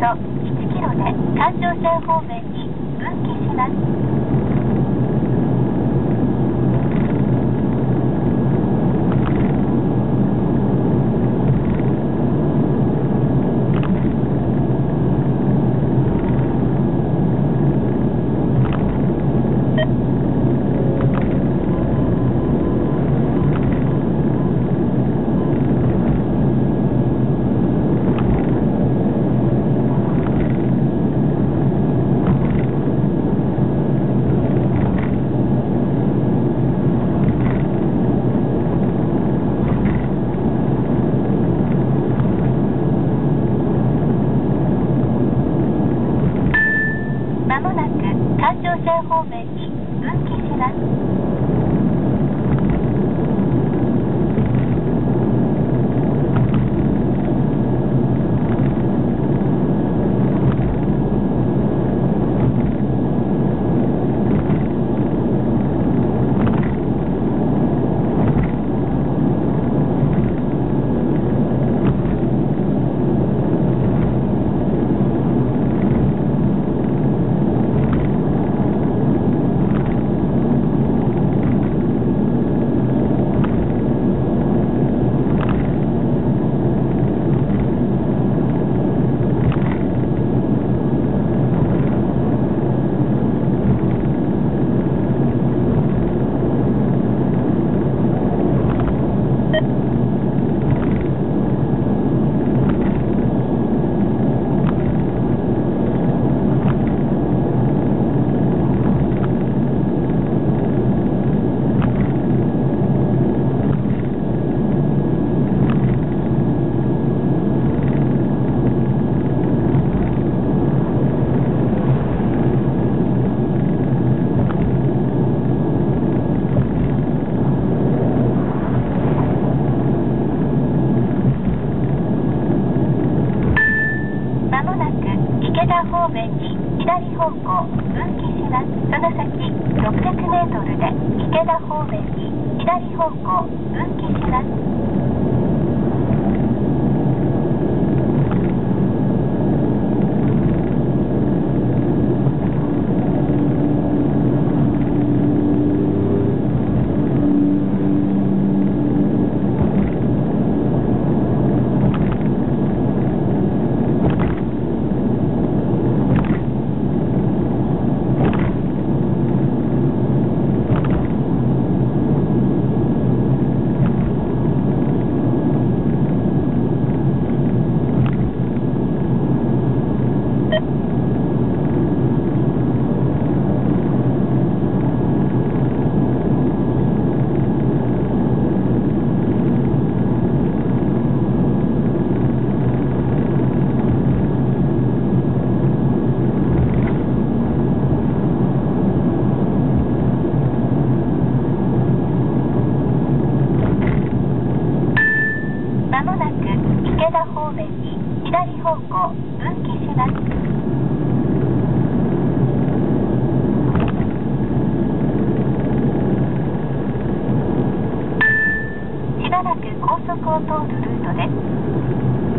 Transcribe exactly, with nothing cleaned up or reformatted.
そいちキロで環状線方面に分岐します。まもなく環状線方面に分岐します。まもなく池田方面に左方向分岐します。その先ろっぴゃくメートルで池田方面に左方向分岐します。まもなく池田方面に左方向分岐します。しばらく高速を通るルートです。